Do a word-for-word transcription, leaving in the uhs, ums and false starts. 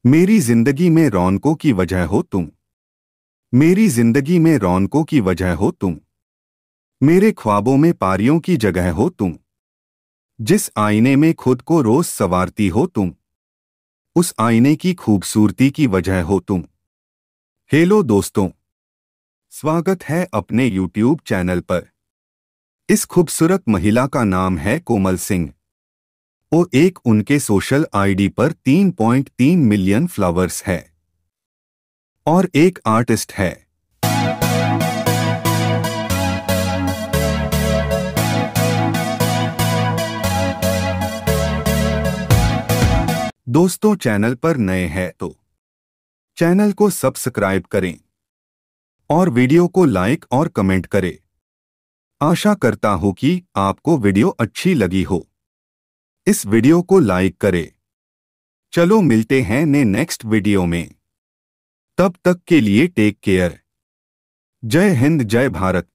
मेरी जिंदगी में रौनकों की वजह हो तुम। मेरी जिंदगी में रौनकों की वजह हो तुम। मेरे ख्वाबों में पारियों की जगह हो तुम। जिस आईने में खुद को रोज संवारती हो तुम, उस आईने की खूबसूरती की वजह हो तुम। हेलो दोस्तों, स्वागत है अपने यूट्यूब चैनल पर। इस खूबसूरत महिला का नाम है कोमल सिंह। वो एक उनके सोशल आईडी पर तीन पॉइंट तीन मिलियन फ्लावर्स है और एक आर्टिस्ट है। दोस्तों, चैनल पर नए हैं तो चैनल को सब्सक्राइब करें और वीडियो को लाइक और कमेंट करें। आशा करता हूं कि आपको वीडियो अच्छी लगी हो। इस वीडियो को लाइक करें। चलो मिलते हैं ने नेक्स्ट वीडियो में। तब तक के लिए टेक केयर। जय हिंद, जय भारत।